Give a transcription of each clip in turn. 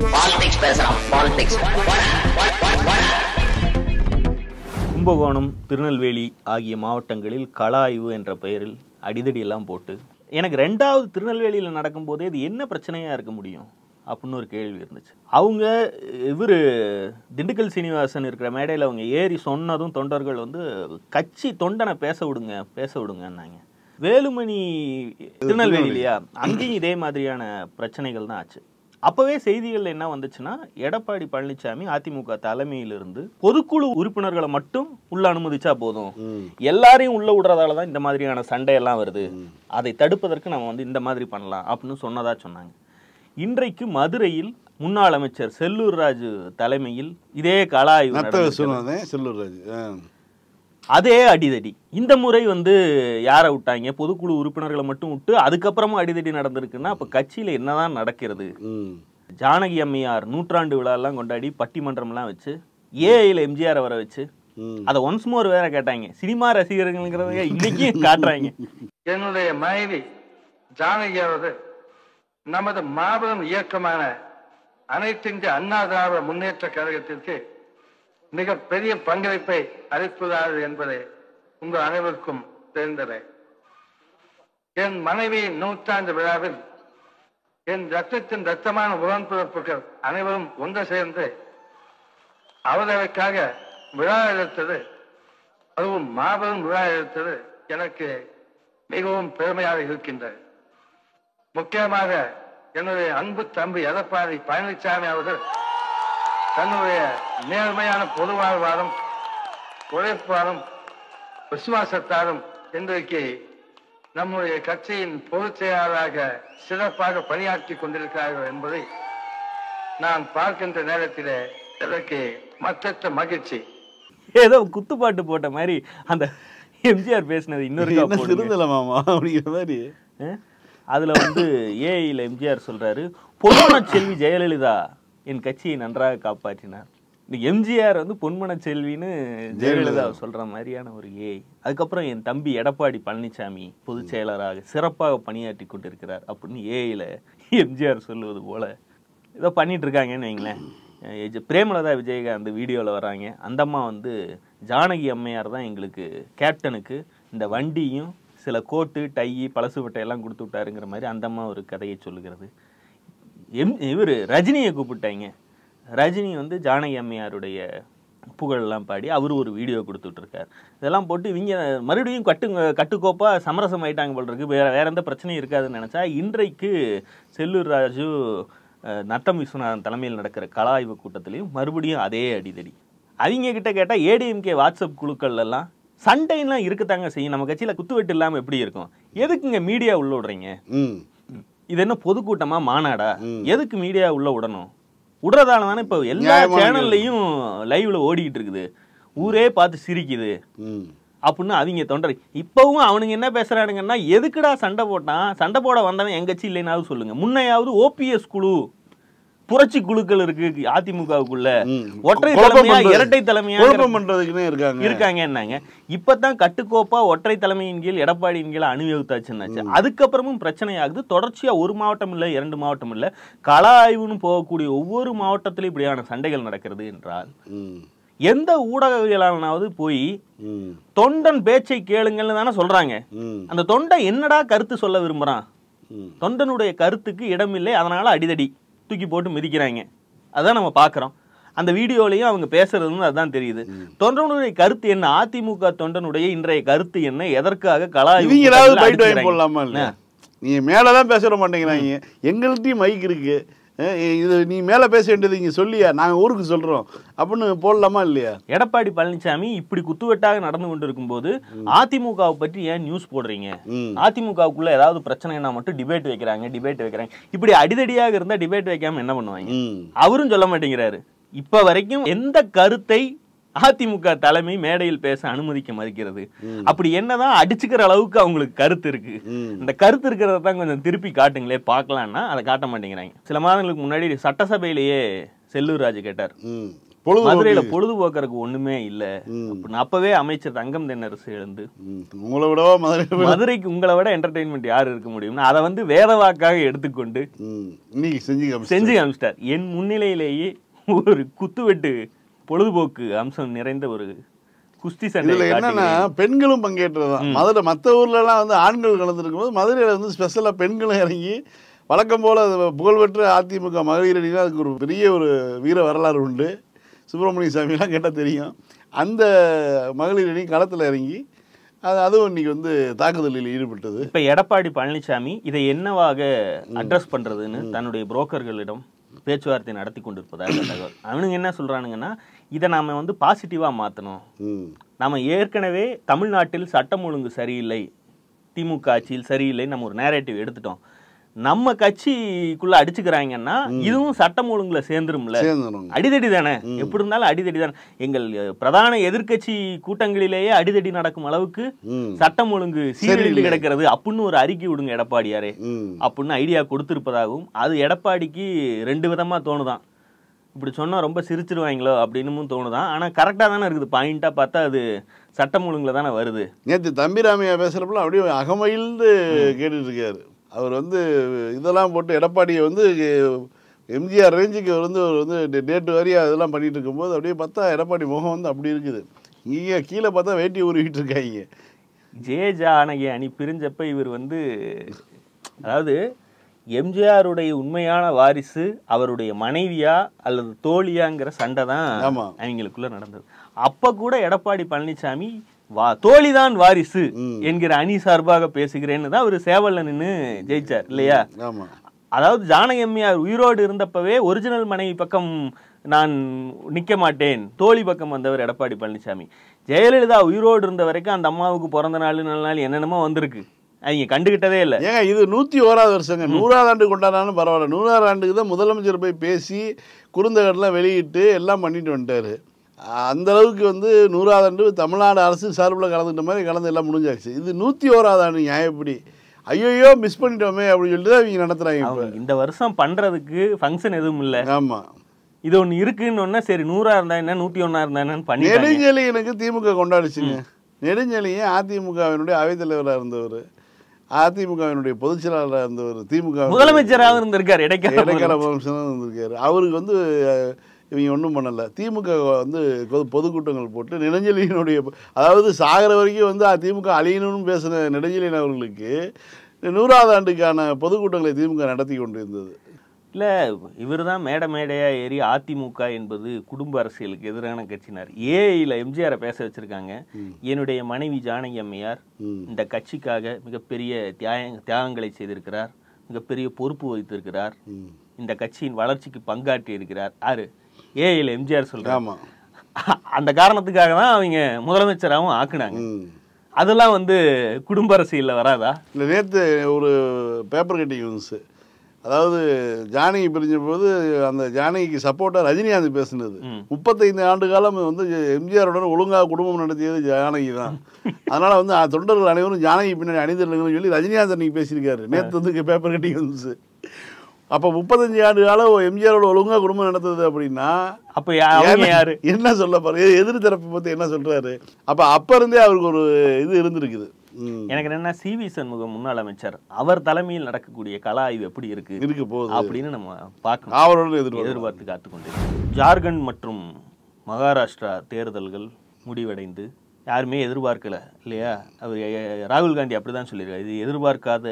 கும்பகோணம், திருநெல்வேலி ஆகிய மாவட்டங்களில் கள ஆய்வு என்ற பெயரில் அடிதடி எல்லாம் போட்டு எனக்கு ரெண்டாவது திருநெல்வேலியில் நடக்கும்போதே இது என்ன பிரச்சனையா இருக்க முடியும் அப்படின்னு ஒரு கேள்வி இருந்துச்சு. அவங்க இவர் திண்டுக்கல் சீனிவாசன் இருக்கிற மேடையில் அவங்க ஏறி சொன்னதும் தொண்டர்கள் வந்து கட்சி தொண்டனை பேச விடுங்கன்னாங்க. வேலுமணி திருநெல்வேலியா அங்கேயும் இதே மாதிரியான பிரச்சனைகள் தான் ஆச்சு. அப்பவே செய்திகள் என்ன வந்துச்சுன்னா, எடப்பாடி பழனிசாமி அதிமுக தலைமையிலிருந்து பொதுக்குழு உறுப்பினர்களை மட்டும் உள்ள அனுமதிச்சா போதும், எல்லாரையும் உள்ள விடுறதால தான் இந்த மாதிரியான சண்டையெல்லாம் வருது, அதை தடுப்பதற்கு நம்ம வந்து இந்த மாதிரி பண்ணலாம் அப்படின்னு சொன்னதா சொன்னாங்க. இன்றைக்கு மதுரையில் முன்னாள் அமைச்சர் செல்லூர் ராஜு தலைமையில் இதே கள ஆய்வு, அதே அடிதடி. இந்த முறை வந்து யாரை விட்டாங்க? பொதுக்குழு உறுப்பினர்களை மட்டும் விட்டு அதுக்கப்புறமா அடிதடி நடந்திருக்குன்னா அப்ப கட்சியில என்னதான் நடக்கிறது? ஜானகி அம்மையார் நூற்றாண்டு விழா எல்லாம் கொண்டாடி பட்டிமன்றம் எல்லாம் வச்சு ஏஐல எம்ஜிஆர் வர வச்சு அதை ஒன்ஸ் மோர் வேற கேட்டாங்க. சினிமா ரசிகர்கள்ங்கிறத இன்னைக்கும் காட்டுறாங்க. என்னுடைய மனைவி ஜானகியாவது நமது மாபெரும் இயக்கமான அனைத்து இந்திய அண்ணா திராவிட முன்னேற்ற கழகத்திற்கு மிக பெரிய பங்களிப்பை அளிப்பதாக என்பதை உங்கள் அனைவருக்கும் தெரிந்தவை. என் மனைவியின் நூற்றாண்டு விழாவில் என் ரத்தத்தின் ரத்தமான உடன்பிறப்புகள் அனைவரும் ஒன்று சேர்ந்து அவர்களுக்காக விழா எடுத்தது, அதுவும் மாபெரும் விழா எடுத்தது எனக்கு மிகவும் பெருமையாக இருக்கின்றது. முக்கியமாக என்னுடைய அன்பு தம்பி எடப்பாடி பழனிசாமி அவர்கள் தன்னுடைய நேர்மையான பொது வாழ்வாரும் உழைப்பாரும் விசுவாசத்தாரும் இன்றைக்கு நம்முடைய கட்சியின் பொதுச் செயலாளராக சிறப்பாக பணியாற்றி கொண்டிருக்கிறார்கள் என்பதை நான் பார்க்கின்ற நேரத்திலே எனக்கு மற்றற்ற மகிழ்ச்சி. ஏதோ குத்துப்பாட்டு போட்ட மாதிரி அந்த எம்ஜிஆர் பேசினது இன்னொரு அதுல வந்து ஏஐல எம்ஜிஆர் சொல்றாரு, பொன்மனச்செல்வி ஜெயலலிதா என் கட்சியை நன்றாக காப்பாற்றினார். இந்த எம்ஜிஆர் வந்து பொன்மனச்செல்வின்னு ஜெயலலிதா சொல்ற மாதிரியான ஒரு ஏஐ. அதுக்கப்புறம் என் தம்பி எடப்பாடி பழனிசாமி பொதுச் செயலராக சிறப்பாக பணியாற்றி கொண்டிருக்கிறார் அப்படின்னு ஏஐல எம்ஜிஆர் சொல்லுவது போல ஏதோ பண்ணிட்டு இருக்காங்கன்னு வைங்களேன். பிரேமலதா விஜயகாந்த் வீடியோவில் வராங்க. அந்த அம்மா வந்து ஜானகி அம்மையார் தான் எங்களுக்கு கேப்டனுக்கு இந்த வண்டியும் சில கோட்டு டை பழசு வட்டையெல்லாம் கொடுத்து விட்டாருங்கிற மாதிரி அந்த அம்மா ஒரு கதையை சொல்லுகிறது. இவர் ரஜினியை கூப்பிட்டாங்க. ரஜினி வந்து ஜானகி அம்மையாருடைய புகழெல்லாம் பாடி அவர் ஒரு வீடியோ கொடுத்துட்டு இருக்கார். இதெல்லாம் போட்டு இவங்க மறுபடியும் கட்டுக்கோப்பா சமரசம் ஆயிட்டாங்க போல் இருக்கு. வேற எந்த பிரச்சனையும் இருக்காதுன்னு நினைச்சா இன்றைக்கு செல்லூர் ராஜு நத்தம் விஸ்வநாதன் தலைமையில் நடக்கிற கள ஆய்வு கூட்டத்திலையும் மறுபடியும் அதே அடிதடி. அவங்க கிட்ட கேட்டா ஏடிஎம்கே வாட்ஸ்அப் குழுக்கள் எல்லாம் சண்டைலாம் இருக்கத்தாங்க செய்யும். நம்ம கட்சியில குத்துவெட்டு இல்லாம எப்படி இருக்கும்? எதுக்குங்க மீடியா உள்ள விடுறீங்க? இது என்ன பொதுக்கூட்டமா மாநாடா? எதுக்கு மீடியா உள்ள விடணும்? விடுறதால தானே இப்ப எல்லா சேனல்லையும் லைவ்ல ஓடிக்கிட்டு இருக்குது, ஊரே பார்த்து சிரிக்குது அப்படின்னு அவங்க தொண்டரை. இப்பவும் அவனுங்க என்ன பேசுறானுங்கன்னா, எதுக்குடா சண்டை போட்டான்? சண்டை போட வந்தவன் என் கட்சி இல்லைனாவது சொல்லுங்க. முன்னையாவது ஓபிஎஸ் குழு புரட்சி குழுக்கள் இருக்கு அதிமுகவுக்குள்ள, ஒற்றை தலைமையா இரட்டை தலைமையா இருக்காங்க என்னங்க. இப்பதான் கட்டுக்கோப்பா ஒற்றை தலைமையின் கீழ் எடப்பாடியின் கீழ் அனுபவித்தாச்சுன்னாச்சு. அதுக்கப்புறமும் பிரச்சனை ஆகுது. தொடர்ச்சியா ஒரு மாவட்டம் இல்ல, 2 மாவட்டம் இல்ல, கள ஆய்வுன்னு போகக்கூடிய ஒவ்வொரு மாவட்டத்திலும் இப்படியான சண்டைகள் நடக்கிறது என்றால் எந்த ஊடகவியலாளனாவது போய் தொண்டன் பேச்சை கேளுங்கன்னு தானே சொல்றாங்க. அந்த தொண்டை என்னடா கருத்து சொல்ல விரும்புறான்? தொண்டனுடைய கருத்துக்கு இடமில்லை, அதனால அடிதடி தூக்கி போட்டு மிதிக்கிறாங்க. அதான் நம்ம பார்க்குறோம். அந்த வீடியோலையும் அவங்க பேசுறதுன்னு அதுதான் தெரியுது. தொண்டனுடைய கருத்து என்ன? அதிமுக தொண்டனுடைய இன்றைய கருத்து என்ன? எதற்காக போடலாமா? நீ மேலதான் பேச மாட்டேங்கிறாங்க. எங்கள்கிட்டயும் மைக் இருக்கு, இது நீ மேல பேச வேண்டியது இங்க சொல்லியா, நாங்க ஊருக்கு சொல்றோம் அப்படின்னு போடலாமா இல்லையா? எடப்பாடி பழனிசாமி இப்படி குத்துவெட்டாக நடந்து கொண்டு இருக்கும் போது அதிமுகவை பற்றி ஏன் நியூஸ் போடுறீங்க? அதிமுகவுக்குள்ள ஏதாவது பிரச்சனைனா மட்டும் டிபேட் வைக்கிறாங்க. இப்படி அடிதடியாக இருந்தா டிபேட் வைக்காம என்ன பண்ணுவாங்க? அவரும் சொல்ல மாட்டேங்கிறாரு. இப்ப வரைக்கும் எந்த கருத்தை அதிமுக தலைமை மேடையில் பேச அனுமதிக்க மறுக்கிறது. அப்படி என்னதான் அடிச்சுக்கிற அளவுக்கு அவங்களுக்கு கருத்து இருக்கு. இந்த கருத்து இருக்கிறத தான் கொஞ்சம் திருப்பி காட்டுங்களே பார்க்கலாம்னா அதை காட்ட மாட்டேங்கிறாங்க. சில மாதங்களுக்கு முன்னாடி சட்டசபையிலேயே செல்லூர் ராஜு கேட்டார், மதுரையில பொழுதுபோக்கறதுக்கு ஒண்ணுமே இல்ல அப்படின்னு அப்பவே அமைச்சர் தங்கம் தென்னரசு எழுந்து உங்களை விடவா மதுரைக்கு உங்களை விட என்டர்டெயின்மெண்ட் யாரு இருக்க முடியும்னு அதை வந்து வேத வாக்காக எடுத்துக்கொண்டு இன்னைக்கு செஞ்சு காமிச்சிட்டார். என் முன்னிலையிலேயே ஒரு குத்துவெட்டு பொழுதுபோக்கு அம்சம் நிறைந்த ஒரு குஸ்தி சண்டை. என்னன்னா பெண்களும் பங்கேற்றதுதான். மதுரை மற்ற ஊர்ல எல்லாம் வந்து ஆண்கள் கலந்துருக்கும் போது மதுரையில வந்து ஸ்பெஷலா பெண்களும் இறங்கி வழக்கம் போல புகழ்பெற்ற அதிமுக மகளிர் அணினா அதுக்கு ஒரு பெரிய ஒரு வீர வரலாறு உண்டு. சுப்பிரமணிய சாமியெல்லாம் கேட்டால் தெரியும். அந்த மகளிர் அணி களத்தில் இறங்கி அதுவும் இன்னைக்கு வந்து தாக்குதலில் ஈடுபட்டது. இப்போ எடப்பாடி பழனிசாமி இதை என்னவாக அட்ரஸ் பண்ணுறதுன்னு தன்னுடைய புரோக்கர்களிடம் பேச்சுவார்த்தை நடத்தி கொண்டிருப்பதாக தகவல். அவனுங்க என்ன சொல்கிறானுங்கன்னா, இதை நாம் வந்து பாசிட்டிவாக மாற்றணும். நம்ம ஏற்கனவே தமிழ்நாட்டில் சட்டம் ஒழுங்கு சரியில்லை, திமுக ஆட்சியில் சரியில்லை, நம்ம ஒரு நேரேட்டிவ் எடுத்துட்டோம். நம்ம கட்சிக்குள்ள அடிச்சுக்கிறாங்கன்னா இதுவும் சட்டம் ஒழுங்குல சேர்ந்துரும்ல, அடிதடி தானே, எப்படி இருந்தாலும் அடிதடி தானே. எங்கள் பிரதான எதிர்கட்சி கூட்டங்களிலேயே அடிதடி நடக்கும் அளவுக்கு சட்டம் ஒழுங்கு சீரழிந்து கிடக்கிறது அப்படின்னு ஒரு அறிக்கை விடுங்க எடப்பாடியாரே அப்படின்னு ஐடியா கொடுத்திருப்பதாகவும், அது எடப்பாடிக்கு 2 விதமா தோணுதான். இப்படி சொன்னா ரொம்ப சிரிச்சிருவாங்களோ அப்படின்னு தோணுதான். ஆனா கரெக்டா தானே இருக்குது. பாயிண்டா பார்த்தா அது சட்டம் ஒழுங்குல தானே வருது. நேற்று தம்பிராமையா பேசுறப்பல அப்படியே அகமயில்ந்து கேட்டுட்டு இருக்காரு. அவர் வந்து இதெல்லாம் போட்டு எடப்பாடியை வந்து எம்ஜிஆர் ரேஞ்சுக்கு வந்து அவர் வந்து டேட்டு வரையா இதெல்லாம் பண்ணிட்டு இருக்கும்போது அப்படியே பார்த்தா எடப்பாடி முகம் வந்து அப்படி இருக்குது. இங்கே கீழே பார்த்தா வேட்டி உருவிட்டு இருக்காங்க. ஜானகி அணி பிரிஞ்சப்ப இவர் வந்து, அதாவது எம்ஜிஆருடைய உண்மையான வாரிசு அவருடைய மனைவியா அல்லது தோழியாங்கிற சண்டை தான் அவங்களுக்குள்ள நடந்தது. அப்ப கூட எடப்பாடி பழனிசாமி தோழிதான் வாரிசு என்கிற அணி சார்பாக பேசுகிறேன்னு தான் அவர் சேவல்ல நின்று ஜெயிச்சார் இல்லையா? அதாவது ஜானகி அம்மையார் உயிரோடு இருந்தப்பவே ஒரிஜினல் மனைவி பக்கம் நான் நிக்க மாட்டேன், தோழி பக்கம் வந்தவர் எடப்பாடி பழனிசாமி. ஜெயலலிதா உயிரோடு இருந்த வரைக்கும் அந்த அம்மாவுக்கு பிறந்த நாள் நல்ல நாள் என்னென்னமோ வந்திருக்கு, அவங்க கண்டுகிட்டதே இல்லை. ஏங்க இது 101வது வருஷங்க, 100வது ஆண்டு கொண்டாடாலும் பரவாயில்ல. 100வது ஆண்டுக்கு தான் முதலமைச்சர் போய் பேசி குறுந்தகடெல்லாம் வெளியிட்டு எல்லாம் பண்ணிட்டு வந்துட்டாரு. அந்த அளவுக்கு வந்து 100வது ஆண்டு தமிழ்நாடு அரசு சார்பில் கலந்துட்ட மாதிரி கலந்து எல்லாம் முடிஞ்சாச்சு. இது 101வது ஆண்டு நியாயப்படி ஐயோ மிஸ் பண்ணிட்டோமே அப்படின்னு சொல்லிட்டு தான் இவங்க நடத்துறாங்க. இந்த வருஷம் பண்றதுக்கு ஃபங்க்ஷன் எதுவும் இல்லை. ஆமா, இது ஒன்று இருக்குன்னு சரி 100 இருந்தா என்ன 101 இருந்தா என்னன்னு பண்ணி. நெடுஞ்செழியனுக்கு திமுக கொண்டாடிச்சுங்க. நெடுஞ்செழியன் அதிமுகவினுடைய அவைத்தலைவராக இருந்தவர், அதிமுகவினுடைய பொதுச் செயலாளராக இருந்தவர், திமுக முதலமைச்சராக இருந்திருக்காரு, இடைக்கால முதலமைச்சராக இருந்திருக்காரு. அவருக்கு வந்து இவங்க ஒன்றும் பண்ணலை. திமுக வந்து பொதுக்கூட்டங்கள் போட்டு நெடுஞ்செழியனுடைய, அதாவது சாகர வரைக்கும் வந்து திமுக அழியணும்னு பேசின நெடுஞ்செழியன் அவர்களுக்கு 100வது ஆண்டுக்கான பொதுக்கூட்டங்களை திமுக நடத்தி கொண்டு இருந்தது. இல்லை, இவர் தான் மேடையாக ஏறி அதிமுக என்பது குடும்ப அரசியலுக்கு எதிரான கட்சினார். ஏஐயில் எம்ஜிஆரை பேச வச்சிருக்காங்க. என்னுடைய மனைவி ஜானகி அம்மையார் இந்த கட்சிக்காக மிகப்பெரிய தியாகங்களை செய்திருக்கிறார், மிகப்பெரிய பொறுப்பு வகித்திருக்கிறார், இந்த கட்சியின் வளர்ச்சிக்கு பங்காற்றி இருக்கிறார். யாரு? ஏஐயில் எம்ஜிஆர் சொல்றாங்க. அந்த காரணத்துக்காக தான் அவங்க முதலமைச்சராகவும் ஆக்குனாங்க. அதெல்லாம் வந்து குடும்ப அரசியலில் வராதா? இல்லை, நேற்று ஒரு பேப்பர் கட்டிங் வந்துச்சு. அதாவது ஜானகி பிரிஞ்ச போது அந்த ஜானகிக்கு சப்போர்ட்டாக ரஜினிகாந்த் பேசுனது. 35 ஆண்டு காலம் வந்து எம்ஜிஆருடன் ஒழுங்காக குடும்பம் நடத்தியது ஜானகி தான். அதனால வந்து தொண்டர்கள் அனைவரும் ஜானகி பின்னாடி அணிந்திருங்கன்னு சொல்லி ரஜினிகாந்த் அன்னைக்கு பேசியிருக்காரு. நேற்று வந்து பேப்பர் கட்டிங் வந்துச்சு. அப்போ 35 ஆண்டு காலம் எம்ஜிஆரோட ஒழுங்காக குடும்பம் நடத்துது அப்படின்னா அப்போ யாரு என்ன சொல்ல பாரு, எதிர் தரப்பை பற்றி என்ன சொல்றாரு? அப்போ இருந்தே அவருக்கு ஒரு இது இருந்திருக்குது. எனக்கு என்னன்னா, சிவி சண்முகம் முன்னாள் அமைச்சர், அவர் தலைமையில் நடக்கக்கூடிய கலா ஆய்வு எப்படி இருக்கு போகுது அப்படின்னு நம்ம பார்க்கணும். அவரோட எதிர்பார்த்து காத்துக்கொண்டு. ஜார்க்கண்ட் மற்றும் மகாராஷ்டிரா தேர்தல்கள் முடிவடைந்து யாருமே எதிர்பார்க்கல இல்லையா? அவர் ராகுல் காந்தி அப்படிதான் சொல்லியிருக்காரு, இது எதிர்பார்க்காத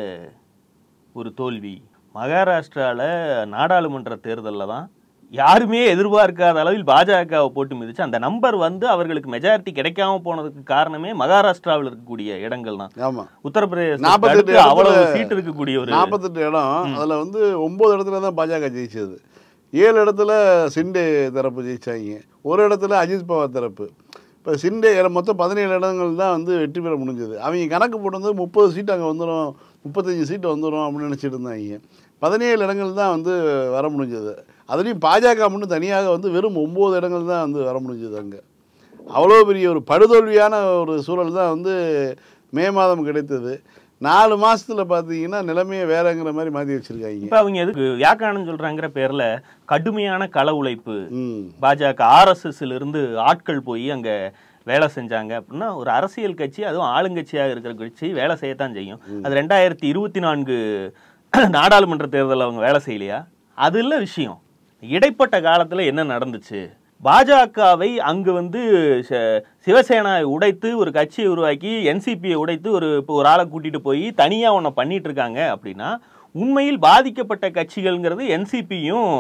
ஒரு தோல்வி. மகாராஷ்டிராவில் நாடாளுமன்ற தேர்தலில் தான் யாருமே எதிர்பார்க்காத அளவில் பாஜகவை போட்டு மிதிச்சு அந்த நம்பர் வந்து அவர்களுக்கு மெஜாரிட்டி கிடைக்காம போனதுக்கு காரணமே மகாராஷ்டிராவில் இருக்கக்கூடிய இடங்கள் தான். ஆமா, உத்தரப்பிரதேச 48 அவ்வளவு சீட் இருக்கக்கூடிய ஒரு 48 இடம். அதுல வந்து 9 இடத்துல தான் பாஜக ஜெயிச்சது. 7 இடத்துல சிண்டே தரப்பு ஜெயிச்சாங்க, ஒரு இடத்துல அஜித் பவார் தரப்பு. இப்போ சிண்டே மொத்தம் 17 இடங்கள் தான் வந்து வெற்றி பெற முடிஞ்சது. அவங்க கணக்கு போட்டு 30 சீட் அங்கே வந்துடும், 35 சீட்டு வந்துடும் அப்படின்னு நினச்சிட்டு இருந்தாங்க. 17 இடங்கள் தான் வந்து வர முடிஞ்சது. அதுலேயும் பாஜக மட்டும் தனியாக வந்து வெறும் 9 இடங்கள் தான் வந்து வர முடிஞ்சது. அங்கே அவ்வளோ பெரிய ஒரு படுதோல்வியான ஒரு சூழல் தான் வந்து மே மாதம் கிடைத்தது. 4 மாசத்துல பார்த்தீங்கன்னா நிலைமையை வேறங்கிற மாதிரி மாற்றி வச்சிருக்காங்க. இப்போ அவங்க எதுக்கு வியாக்கியானம் சொல்றாங்கிற பேர்ல கடுமையான கள உழைப்பு, பாஜக RSSல இருந்து ஆட்கள் போய் அங்க வேலை செஞ்சாங்க அப்படின்னா ஒரு அரசியல் கட்சி, அதுவும் ஆளுங்கட்சியாக இருக்கிற கட்சி வேலை செய்யத்தான் செய்யும். அது 2024 நாடாளுமன்ற தேர்தலில் அவங்க வேலை செய்யலையா? அது இல்லை விஷயம். இடைப்பட்ட காலத்துல என்ன நடந்துச்சு? பாஜகவை அங்கு வந்து சிவசேனாவை உடைத்து ஒரு கட்சியை உருவாக்கி NCPயை உடைத்து ஒரு ஆளை கூட்டிட்டு போய் தனியா ஒன்ன பண்ணிட்டு இருக்காங்க அப்படின்னா, உண்மையில் பாதிக்கப்பட்ட கட்சிகள்ங்கிறது NCPயும்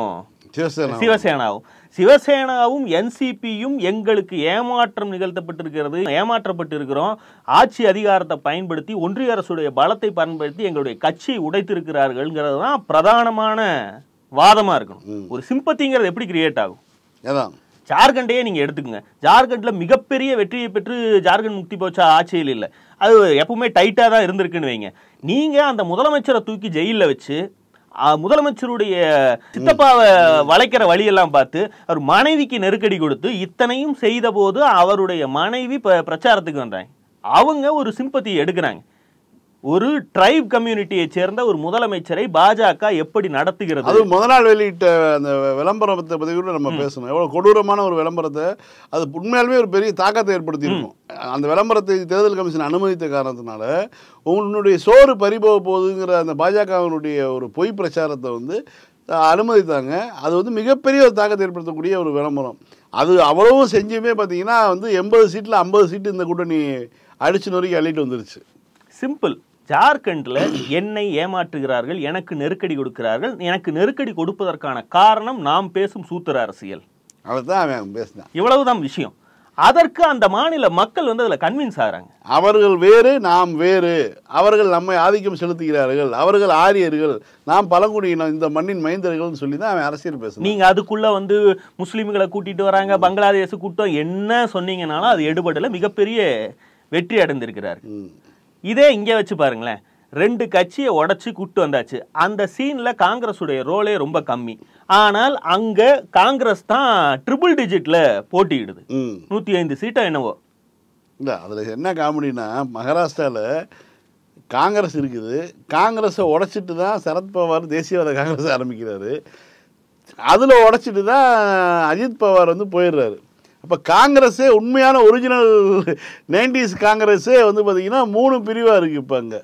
சிவசேனாவும் NCPயும் எங்களுக்கு ஏமாற்றம் நிகழ்த்தப்பட்டிருக்கிறது, ஏமாற்றப்பட்டிருக்கிறோம், ஆட்சி அதிகாரத்தை பயன்படுத்தி ஒன்றிய அரசுடைய பலத்தை பயன்படுத்தி எங்களுடைய கட்சியை உடைத்திருக்கிறார்கள்ங்கிறது தான் பிரதானமான வாதமா இருக்கணும். ஒரு சிம்பத்திங்கிறது எப்படி கிரியேட் ஆகும்? ஜார்க்கண்டையே நீங்க எடுத்துக்கங்க. ஜார்க்கண்ட்ல மிகப்பெரிய வெற்றியை பெற்று ஜார்க்கண்ட் முக்தி போச்சா? ஆட்சியில் இல்லை. அது எப்பவுமே டைட்டா தான் இருந்திருக்குன்னு வைங்க. நீங்க அந்த முதலமைச்சரை தூக்கி ஜெயில வச்சு முதலமைச்சருடைய சித்தப்பாவை வளைக்கிற வழியெல்லாம் பார்த்து அவர் மனைவிக்கு நெருக்கடி கொடுத்து இத்தனையும் செய்த போது அவருடைய மனைவி பிரச்சாரத்துக்கு வந்தாங்க. அவங்க ஒரு சிம்பத்தி எடுக்கிறாங்க. ஒரு ட்ரைப் கம்யூனிட்டியை சேர்ந்த ஒரு முதலமைச்சரை பாஜக எப்படி நடத்துகிறது? அது முதல் நாள் வெளியிட்ட அந்த விளம்பரத்தை பற்றி கூட நம்ம பேசணும். எவ்வளோ கொடூரமான ஒரு விளம்பரத்தை, அது உண்மையாலுமே ஒரு பெரிய தாக்கத்தை ஏற்படுத்தியிருக்கும். அந்த விளம்பரத்தை தேர்தல் கமிஷன் அனுமதித்த காரணத்தினால உன்னுடைய சோறு பறிபோக போகுதுங்கிற அந்த பாஜகவினுடைய ஒரு பொய் பிரச்சாரத்தை வந்து அனுமதித்தாங்க. அது வந்து மிகப்பெரிய ஒரு தாக்கத்தை ஏற்படுத்தக்கூடிய ஒரு விளம்பரம். அது அவ்வளவும் செஞ்சுமே பார்த்தீங்கன்னா வந்து 80 சீட்டில் 50 சீட்டு இந்த கூட்டணி அடிச்சு நொறுக்கி அள்ளிட்டு வந்துருச்சு. சிம்பிள். ஜார்க்கண்ட்ல என்னை ஏமாற்றுகிறார்கள், எனக்கு நெருக்கடி கொடுக்கிறார்கள். எனக்கு நெருக்கடி கொடுப்பதற்கான காரணம் நாம் பேசும் சூத்திர அரசியல். அதுதான் பேசுறேன். இவ்வளவுதான் விஷயம். அதற்கு அந்த மாநில மக்கள் வந்து அதுல கன்வின்ஸ் ஆகிறாங்க. அவர்கள் வேறு, நாம் வேறு. அவர்கள் நம்மை ஆதிக்கம் செலுத்துகிறார்கள், அவர்கள் ஆரியர்கள், நாம் பழங்குடியினம், இந்த மண்ணின் மைந்தர்கள் சொல்லி தான் அவன் அரசியல் பேசுறான். நீங்க அதுக்குள்ள வந்து முஸ்லிம்களை கூட்டிட்டு வராங்க, பங்களாதேஷ் கூட்டம் என்ன சொன்னீங்கன்னாலும் அது எடுபடல, மிகப்பெரிய வெற்றி அடைந்திருக்கிறார். இதே இங்கே வச்சு பாருங்களேன். 2 கட்சியை உடைச்சு கூட்டு வந்தாச்சு. அந்த சீன்ல காங்கிரஸுடைய ரோலே ரொம்ப கம்மி. ஆனால் அங்க காங்கிரஸ் தான் ட்ரிபிள் டிஜிட்ல போட்டியிடுது. 105 சீட்டா என்னவோ. இல்லை, அதில் என்ன காமெடினா, மகாராஷ்டிராவில் காங்கிரஸ் இருக்குது. காங்கிரஸை உடைச்சிட்டு தான் சரத்பவார் தேசியவாத காங்கிரஸ் ஆரம்பிக்கிறாரு. அதில் உடைச்சிட்டு தான் அஜித் பவார் வந்து போயிடுறாரு. அப்போ காங்கிரஸே உண்மையான ஒரிஜினல் 90s காங்கிரஸே வந்து பார்த்திங்கன்னா 3 பிரிவாக இருக்குது இப்போ அங்கே.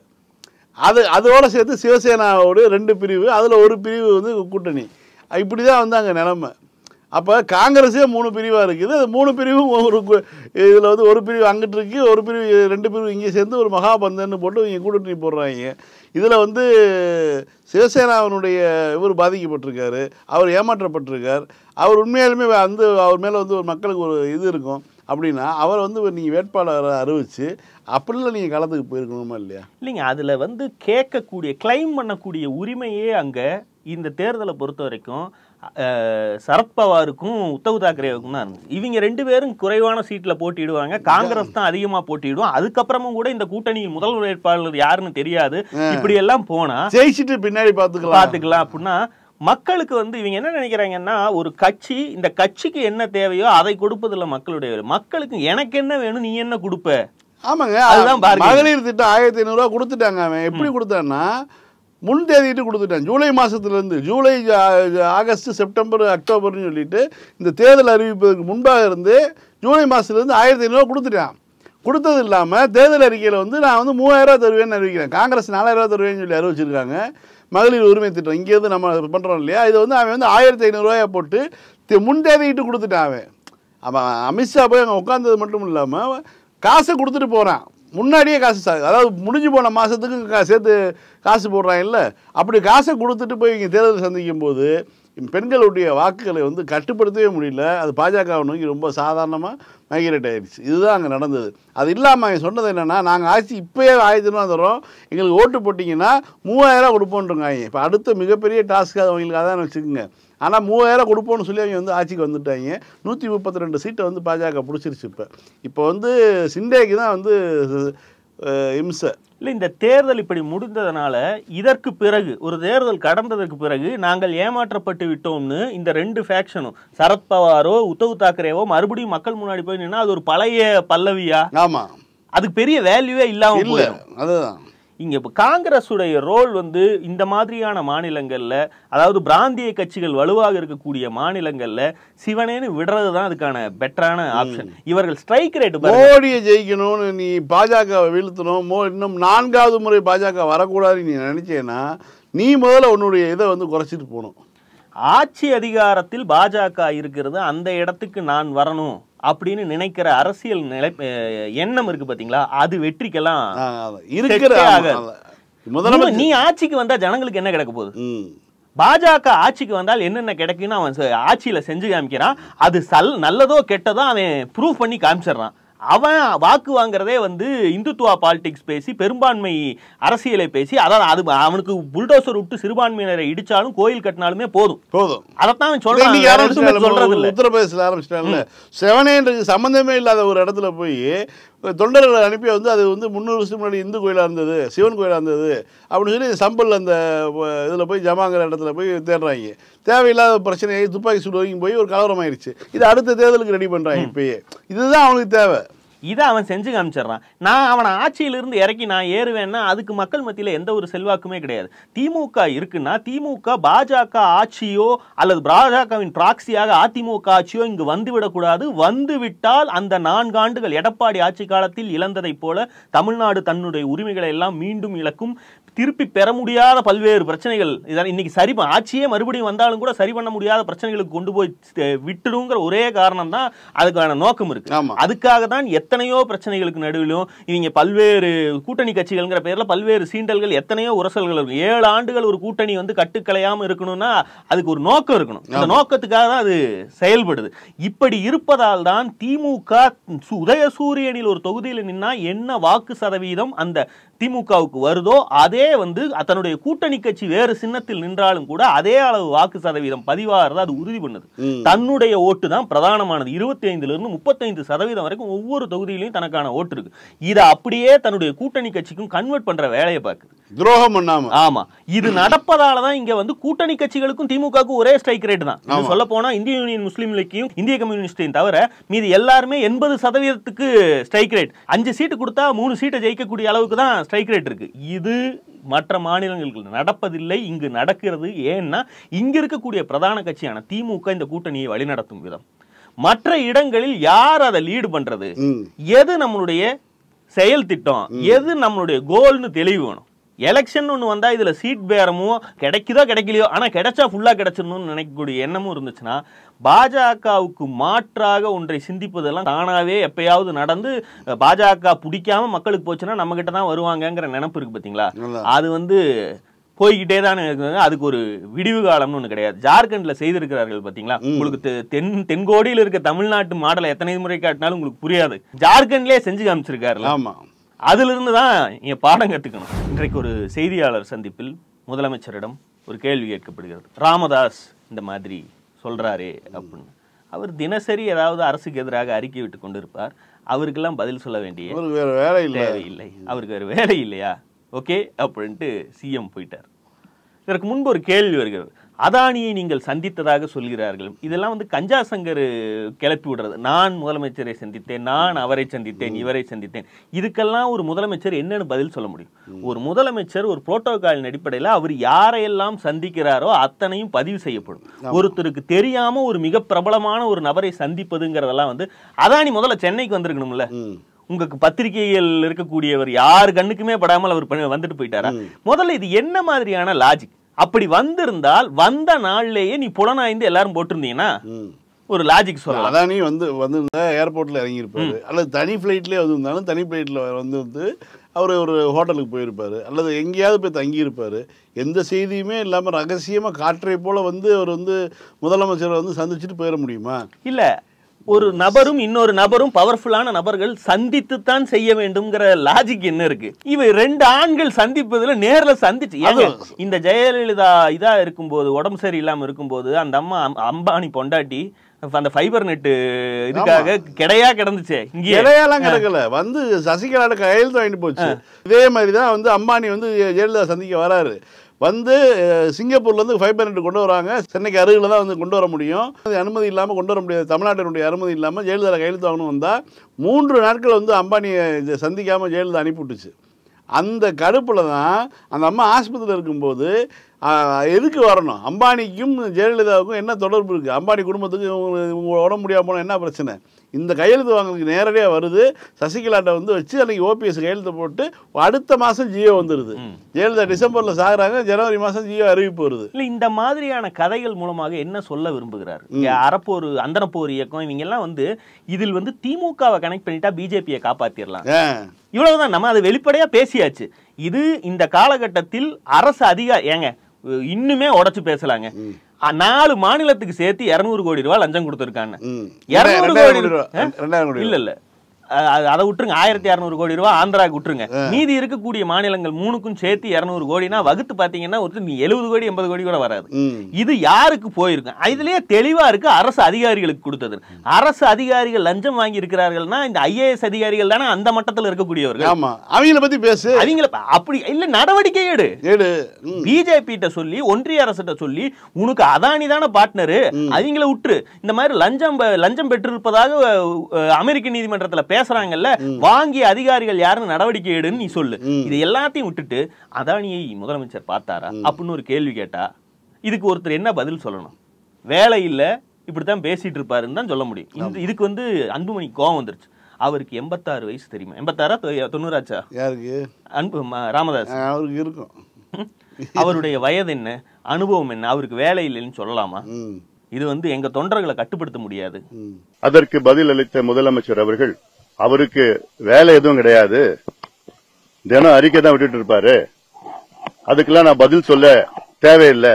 அதோடு சேர்த்து சிவசேனாவோட 2 பிரிவு, அதில் ஒரு பிரிவு வந்து கூட்டணி. இப்படி தான் வந்து அங்கே நிலைமை. அப்போ காங்கிரஸே 3 பிரிவாக இருக்குது. அது 3 பிரிவும் இதில் வந்து ஒரு பிரிவு அங்கிட்டு இருக்குது, ஒரு பிரிவு 2 பிரிவு இங்கே சேர்ந்து ஒரு மகாபந்தன்னு போட்டு இங்கே கூட்டணி போடுறாங்க. இதில் வந்து சிவசேனாவினுடைய இவர் பாதிக்கப்பட்டிருக்காரு, அவர் ஏமாற்றப்பட்டிருக்கார். அவர் உண்மையாலுமே வந்து அவர் மேலே வந்து ஒரு மக்களுக்கு ஒரு இது இருக்கும் அப்படின்னா அவரை வந்து நீங்கள் வேட்பாளரை அறிவிச்சு அப்படிலாம் நீங்கள் களத்துக்கு போயிருக்கணுமா இல்லையா? இல்லைங்க, அதில் வந்து கேட்கக்கூடிய கிளைம் பண்ணக்கூடிய உரிமையே அங்கே இந்த தேர்தலை பொறுத்த வரைக்கும் சரத்பவாருக்கும் உத்தவ் தாக்கரேவுக்கும் தான் இருந்துச்சு. இவங்க 2 பேரும் குறைவான சீட்ல போட்டிடுவாங்க, காங்கிரஸ் தான் அதிகமா போட்டிடுவோம். அதுக்கப்புறமும் கூட இந்த கூட்டணியின் முதல் வேட்பாளர் யாருன்னு தெரியாது. இப்படி எல்லாம் போனா ஜெயிச்சுட்டு பின்னாடி பாத்துக்கலாம் அப்படின்னா மக்களுக்கு வந்து இவங்க என்ன நினைக்கிறாங்கன்னா, ஒரு கட்சி, இந்த கட்சிக்கு என்ன தேவையோ அதை கொடுப்பதில்ல மக்களுடைய. மக்களுக்கு எனக்கு என்ன வேணும், நீ என்ன கொடுப்ப? ஆமாங்க, அதுதான் மகளிர் திட்டம் 1500 ரூபா கொடுத்துட்டாங்க. அவன் எப்படி கொடுத்தான்னா முன் தேதிட்டு கொடுத்துட்டான். ஜூலை மாதத்துலேருந்து ஜூலை, ஆகஸ்ட், செப்டம்பர், அக்டோபர்னு சொல்லிட்டு இந்த தேர்தல் அறிவிப்பதற்கு முன்பாக இருந்து ஜூலை மாதத்துலேருந்து 1500 ரூபா கொடுத்துட்டான். கொடுத்தது இல்லாமல் தேர்தல் அறிக்கையில் வந்து நான் வந்து 3000 ரூபா தருவேன்னு அறிவிக்கிறேன். காங்கிரஸ் 4000 ரூபா தருவேன்னு சொல்லி அறிவிச்சிருக்காங்க. மகளிர் உரிமை திட்டம் இங்கேருந்து நம்ம பண்ணுறோம் இல்லையா, இது வந்து அவன் வந்து 1500 ரூபாயை போட்டு முன் தேதிட்டு கொடுத்துட்டான். அவன் அமித்ஷா போய் அங்கே உட்காந்தது மட்டும் இல்லாமல் காசை கொடுத்துட்டு போகிறான். முன்னாடியே காசு, அதாவது முடிஞ்சு போன மாதத்துக்கு சேர்த்து காசு போடுறான் இல்லை, அப்படி காசை கொடுத்துட்டு போய் இங்கே தேர்தல் சந்திக்கும் போது பெண்களுடைய வாக்குகளை வந்து கட்டுப்படுத்தவே முடியல. அது பாஜக நோக்கி ரொம்ப சாதாரணமாக மைக்ரேட் ஆகிடுச்சு. இதுதான் அங்கே நடந்தது. அது இல்லாமல் அவங்க சொன்னது என்னென்னா, நாங்கள் ஆட்சி இப்போயே 1000 ரூபா தரோம், எங்களுக்கு ஓட்டு போட்டிங்கன்னா 3000 ரூபா கொடுப்போன்ருக்காங்க. இப்போ அடுத்த மிகப்பெரிய டாஸ்க்கு அது அவங்களுக்கு அதான் வச்சுக்கோங்க. ஆனால் 3000 கொடுப்போம்னு சொல்லி அவங்க வந்து ஆட்சிக்கு வந்துட்டாங்க. 132 சீட்டை வந்து பாஜக பிடிச்சிருச்சு. இப்போ வந்து சிண்டேக்கு தான் வந்து இம்சை இல்லை. இந்த தேர்தல் இப்படி முடிந்ததுனால இதற்கு பிறகு ஒரு தேர்தல் கடந்ததற்கு பிறகு நாங்கள் ஏமாற்றப்பட்டு விட்டோம்னு இந்த 2 ஃபேக்ஷனும், சரத்பவாரோ உத்தவ் தாக்கரேவோ மறுபடியும் மக்கள் முன்னாடி போய் நின்னா அது ஒரு பழைய பல்லவியா? ஆமாம், அதுக்கு பெரிய வேல்யூவே இல்லாமல் போயிடும். அதுதான் இங்க இப்ப காங்கிரஸுடைய ரோல் வந்து இந்த மாதிரியான மாநிலங்கள்ல, அதாவது பிராந்திய கட்சிகள் வலுவாக இருக்கக்கூடிய மாநிலங்கள்ல சிவனேன்னு விடுறதுதான் அதுக்கான பெட்டரான ஆப்ஷன். இவர்கள் ஸ்ட்ரைக் ரேட் மோடியை ஜெயிக்கணும்னு நீ பாஜகவை வீழ்த்தணும், இன்னும் 4வது முறை பாஜக வரக்கூடாதுன்னு நீ நினைச்சேன்னா நீ முதல்ல உன்னுடைய இதை வந்து குறைச்சிட்டு போகணும். ஆட்சி அதிகாரத்தில் பாஜக இருக்கிறது, அந்த இடத்துக்கு நான் வரணும் அப்படின்னு நினைக்கிற அரசியல் எண்ணம் இருக்கு பாத்தீங்களா, அது வெற்றிக்கெல்லாம் இருக்கிற. நீ ஆட்சிக்கு வந்தா ஜனங்களுக்கு என்ன கிடைக்க போகுது? பாஜக ஆட்சிக்கு வந்தால் என்னென்ன கிடைக்குன்னு அவன் ஆட்சியில செஞ்சு காமிக்கிறான். அது நல்லதோ கெட்டதோ அவன் ப்ரூவ் பண்ணி காமிச்சிடறான். அவன் வாக்கு வாங்குறதே வந்து இந்துத்துவா பாலிடிக்ஸ் பேசி, பெரும்பான்மை அரசியலை பேசி, அதாவது அது அவனுக்கு புல்டோசர் விட்டு சிறுபான்மையினரை இடிச்சாலும் கோயில் கட்டினாலுமே போதும். அதைத்தான் சொல்றாங்க. உத்தரப்பிரதேசத்தில் ஆரம்பிச்சிட்டாங்கல்ல, செவனேன்றது சம்பந்தமே இல்லாத ஒரு இடத்துல போய் தொண்டர்களை அனுப்பி வந்து அது வந்து 300 வருஷம் முன்னாடி இந்து கோயிலாக இருந்தது, சிவன் கோயிலாக இருந்தது அப்படின்னு சொல்லி சம்பல் அந்த இதில் போய் ஜமாங்கிற இடத்துல போய் தேடுறாங்க. தேவையில்லாத பிரச்சனையை துப்பாக்கி சூடு வரைக்கும் போய் ஒரு கலவரம் ஆயிடுச்சு. இது அடுத்த தேர்தலுக்கு ரெடி பண்ணுறாங்க. இப்பயே இதுதான் அவனுக்கு தேவை. இதை அவன் செஞ்சு காமிச்சிடறான். நான் அவனை ஆட்சியிலிருந்து இறக்கி நான் ஏறுவேன்னா அதுக்கு மக்கள் மத்தியில் எந்த ஒரு செல்வாக்குமே கிடையாது. திமுக இருக்குன்னா திமுக பாஜக ஆட்சியோ அல்லது பாஜகவின் ப்ராக்சியாக அதிமுக ஆட்சியோ இங்கு வந்துவிடக்கூடாது. வந்துவிட்டால் அந்த 4 ஆண்டுகள் எடப்பாடி ஆட்சி காலத்தில் இழந்ததை போல தமிழ்நாடு தன்னுடைய உரிமைகளை எல்லாம் மீண்டும் இழக்கும். திருப்பி பெற முடியாத பல்வேறு பிரச்சனைகள் இன்னைக்கு சரி ஆட்சியே மறுபடியும் வந்தாலும் கூட சரி பண்ண முடியாத பிரச்சனைகளுக்கு கொண்டு போய் விட்டுடுங்கிற ஒரே காரணம் தான் அதுக்கான நோக்கம் இருக்கு. அதுக்காக தான் எத்தனையோ பிரச்சனைகளுக்கு நடுவிலும் இவங்க பல்வேறு கூட்டணி கட்சிகள்ங்கிற பேர்ல பல்வேறு சீண்டல்கள், எத்தனையோ உரசல்கள் இருக்கும். 7 ஆண்டுகள் ஒரு கூட்டணி வந்து கட்டுக்கலையாம இருக்கணும்னா அதுக்கு ஒரு நோக்கம் இருக்கணும். அந்த நோக்கத்துக்காக தான் அது செயல்படுது. இப்படி இருப்பதால் தான் திமுக உதயசூரியனில் ஒரு தொகுதியில் நின்னா என்ன வாக்கு சதவீதம் அந்த திமுகவுக்கு வருதோ அதே வந்து தன்னுடைய கூட்டணி கட்சி வேறு சின்னத்தில் நின்றாலும் கூட அதே அளவு வாக்கு சதவீதம் பதிவாகிறது அது உறுதி பண்ணுது. தன்னுடைய ஓட்டு தான் பிரதானமானது. 25% 35% வரைக்கும் ஒவ்வொரு தொகுதியிலையும் தனக்கான ஓட்டு இருக்கு. இதை அப்படியே தன்னுடைய கூட்டணி கட்சிக்கும் கன்வெர்ட் பண்ற வேலையை பார்க்குது. துரோகம் பண்ணாம. ஆமா, இது நடப்பதால தான் இங்க வந்து கூட்டணி கட்சிகளுக்கும் திமுகவுக்கும் ஒரே ஸ்ட்ரைக் ரேட் தான். சொல்ல போனா இந்திய யூனியன் முஸ்லீம் லீக்கையும் இந்திய கம்யூனிஸ்டையும் தவிர மீது எல்லாருமே 80% ஸ்ட்ரைக் ரேட். 5 சீட்டு கொடுத்தா 3 சீட்டை ஜெயிக்கக்கூடிய அளவுக்கு தான் ஸ்ட்ரைக் ரேட் இருக்கு. இது மற்ற மாநிலங்களுக்கு நடப்பதில்லை, இங்கு நடக்கிறது. ஏன்னா இங்க இருக்கக்கூடிய பிரதான கட்சியான திமுக இந்த கூட்டணியை வழிநடத்தும் விதம். மற்ற இடங்களில் யார் அதை லீடு பண்றது, எது நம்மளுடைய செயல் திட்டம், எது நம்மளுடைய கோல்னு தெளிவு வேணும். எலெக்ஷன் ஒன்று வந்தா இதுல சீட் பேரமும் கிடைக்குதோ கிடைக்கலையோ, ஆனா கிடைச்சா ஃபுல்லா கிடைச்சிடணும்னு நினைக்கக்கூடிய எண்ணமும் இருந்துச்சுன்னா பாஜகவுக்கு மாற்றாக ஒன்றை சிந்திப்பதெல்லாம் தானாவே எப்பயாவது நடந்து பாஜக பிடிக்காம மக்களுக்கு போச்சுன்னா நம்ம கிட்ட தான் வருவாங்கங்கிற நினைப்பு இருக்கு பாத்தீங்களா. அது வந்து போய்கிட்டே தான் இருக்குது. அதுக்கு ஒரு விடிவு காலம்னு ஒண்ணு கிடையாது. ஜார்க்கண்ட்ல செய்திருக்கிறார்கள் பாத்தீங்களா. உங்களுக்கு தென்கோடியில் இருக்க தமிழ்நாட்டு மாடலை எத்தனை முறை காட்டினாலும் உங்களுக்கு புரியாது. ஜார்க்கண்ட்லயே செஞ்சு காமிச்சிருக்காரு. ஆமா, அதுல இருந்து தான் இங்க பாடம் கத்துக்கணும். இன்றைக்கு ஒரு செய்தியாளர் சந்திப்பில் முதலமைச்சரிடம் ஒரு கேள்வி கேட்கப்படுகிறது. ராமதாஸ் இந்த மாதிரி சொல்றாரே அப்படின்னு. அவர் தினசரி ஏதாவது அரசுக்கு எதிராக அறிக்கை விட்டு கொண்டு இருப்பார். அவருக்கெல்லாம் பதில் சொல்ல வேண்டிய தேவையில்லை. அவருக்கு வேறு வேலை இல்லையா? ஓகே அப்படின்ட்டு சிஎம் போயிட்டார். இதற்கு முன்பு ஒரு கேள்வி வருகிறது. அதானியை நீங்கள் சந்தித்ததாக சொல்கிறார்கள். இதெல்லாம் வந்து கஞ்சா சங்கர் கிளப்பி விடுறது. நான் முதலமைச்சரை சந்தித்தேன், நான் அவரை சந்தித்தேன், இவரை சந்தித்தேன். இதுக்கெல்லாம் ஒரு முதலமைச்சர் என்னன்னு பதில் சொல்ல முடியும்? ஒரு முதலமைச்சர் ஒரு புரோட்டோகாலின் அடிப்படையில் அவர் யாரையெல்லாம் சந்திக்கிறாரோ அத்தனையும் பதிவு செய்யப்படும். ஒருத்தருக்கு தெரியாம ஒரு மிக பிரபலமான ஒரு நபரை சந்திப்பதுங்கிறதெல்லாம் வந்து அதானி முதல்ல சென்னைக்கு வந்திருக்கணும்ல. உங்களுக்கு பத்திரிகைகள் இருக்கக்கூடியவர் யாரு கண்ணுக்குமே படாமல் அவர் வந்துட்டு போயிட்டாரா? முதல்ல இது என்ன மாதிரியான லாஜிக்? அப்படி வந்திருந்தால் வந்த நாள்லயே நீ புலனாய்ந்து எல்லாரும் போட்டிருந்தீங்கன்னா ஒரு லாஜிக் சொல்லலாம். அதானி வந்து ஏர்போர்ட்ல இறங்கியிருப்பாரு, அல்லது தனி பிளைட்லயே வந்திருந்தாலும் தனி பிளைட்ல வந்து அவர் ஒரு ஹோட்டலுக்கு போயிருப்பாரு, அல்லது எங்கேயாவது போய் தங்கியிருப்பாரு. எந்த செய்தியுமே இல்லாம ரகசியமா காற்றை போல வந்து அவர் வந்து முதலமைச்சரை வந்து சந்திச்சுட்டு போயிட முடியுமா? இல்ல, ஒரு நபரும் இன்னொரு நபரும் பவர்ஃபுல்லான நபர்கள் சந்தித்துத்தான் செய்ய வேண்டும்ங்கிற லாஜிக் என்ன இருக்கு? இவ 2 ஆண்கள் சந்திப்பதுல நேர்ல சந்திச்சு இந்த ஜெயலலிதா இதா இருக்கும்போது, உடம்பு சரியில்லாம இருக்கும்போது அந்த அம்மா அம்பானி பொண்டாட்டி அந்த ஃபைபர் நெட் இதுக்காக கிடையா கிடந்துச்சு. இங்க கிடையாலாம் கிடக்கல, வந்து சசிகலாட கையெழுத்து வாங்கிட்டு போச்சு. இதே மாதிரிதான் வந்து அம்பானி வந்து ஜெயலலிதா சந்திக்க வராரு. வந்து சிங்கப்பூர்லேருந்து ஃபைபர் நெட் கொண்டு வராங்க. சென்னைக்கு அருகில் தான் வந்து கொண்டு வர முடியும். அனுமதி இல்லாமல் கொண்டு வர முடியாது. தமிழ்நாட்டினுடைய அனுமதி இல்லாமல் ஜெயலலிதா கையெழுத்து வாங்கணும் வந்தால் 3 நாட்கள் வந்து அம்பானியை சந்திக்காமல் ஜெயலலிதா அனுப்பிவிட்டுச்சு. அந்த கடுப்பில் தான் அந்த அம்மா ஆஸ்பத்திரியில் இருக்கும்போது எதுக்கு வரணும், அம்பானிக்கும் ஜெயலலிதாவுக்கும் என்ன தொடர்பு இருக்குது, அம்பானி குடும்பத்துக்கு இவங்க உடம்பு முடியாமல் போனால் என்ன பிரச்சனை, இந்த கையெழுத்து வாங்குறதுக்கு நேரடியாக வருது. சசிகலாட்டை வந்து வச்சு அன்றைக்கி ஓபிஎஸ் கையெழுத்து போட்டு அடுத்த மாதம் ஜியோ வந்துடுது. ஜெயலலிதா டிசம்பரில் சாகுறாங்க, ஜனவரி மாதம் ஜியோ அறிவிப்பு வருது. இல்லை, இந்த மாதிரியான கதைகள் மூலமாக என்ன சொல்ல விரும்புகிறார்? அறப்போர் அந்தனப்போர் இயக்கம் இவங்கெல்லாம் வந்து இதில் வந்து திமுகவை கனெக்ட் பண்ணிட்டா பிஜேபியை காப்பாற்றிடலாம், இவ்வளவுதான். நம்ம அது வெளிப்படையா பேசியாச்சு. இது இந்த காலகட்டத்தில் அரசு அதிகாரி ஏங்க இன்னுமே உடைச்சு பேசலாங்க. 4 மாநிலத்துக்கு சேர்த்து 200 கோடி ரூபாய் லஞ்சம் கொடுத்திருக்காங்க. 200 கோடி ரூபாய் இல்ல அதை விட்டுருங்க. 1600 கோடி ரூபாய் ஆந்திராவுக்கு விட்டுருங்க. மீதி இருக்கக்கூடிய மாநிலங்கள் 3க்கும் சேர்த்து 200 கோடினா வகுத்து பாத்தீங்கன்னா நீ 70 கோடி 80 கோடி கூட வராது. இது யாருக்கு போயிருக்கு? இதுலயே தெளிவா இருக்கு, அரசு அதிகாரிகளுக்கு கொடுத்தது. அரசு அதிகாரிகள் லஞ்சம் வாங்கி இருக்கிறார்கள்னா இந்த ஐஏஎஸ் அதிகாரிகள் தானே அந்த மட்டத்தில் இருக்கக்கூடியவர்கள். ஆமா, அவங்கள பத்தி பேசு. அவங்கள அப்படி இல்ல, நடவடிக்கை எடு. பிஜேபி கிட்ட சொல்லி, ஒன்றிய அரசிட்ட சொல்லி, உனக்கு அதானி தானே பார்ட்னரு, அவங்கள விட்டுரு. இந்த மாதிரி லஞ்சம் பெற்றிருப்பதாக அமெரிக்க நீதிமன்றத்தில் பேசுறாங்கல்ல, வாங்கிய அதிகாரிகள் யாருன்னு நடவடிக்கை எடுன்னு நீ சொல்லு. இது எல்லாத்தையும் விட்டுட்டு அதானியை முதலமைச்சர் பார்த்தாரா அப்படின்னு ஒரு கேள்வி கேட்டா இதுக்கு ஒருத்தர் என்ன பதில் சொல்லணும்? வேலை இல்ல, இப்படித்தான் பேசிட்டு இருப்பாருன்னு தான் சொல்ல முடியும். இதுக்கு வந்து அன்புமணி கோவம் வந்துருச்சு. அவருக்கு 86 வயசு தெரியுமா? 86 90 யாருக்கு? ராமதாஸ் அவருக்கு இருக்கும். அவருடைய வயது என்ன, அனுபவம் என்ன? அவருக்கு வேலை இல்லைன்னு சொல்லலாமா? இது வந்து எங்க தொண்டர்களை கட்டுப்படுத்த முடியாது. அதற்கு பதில் அளித்த முதலமைச்சர் அவர்கள், அவருக்கு வேலை எதுவும் கிடையாது, தினம் அறிக்கை தான் விட்டுட்டு இருப்பாரு, அதுக்கெல்லாம் நான் பதில் சொல்ல தேவையில்லை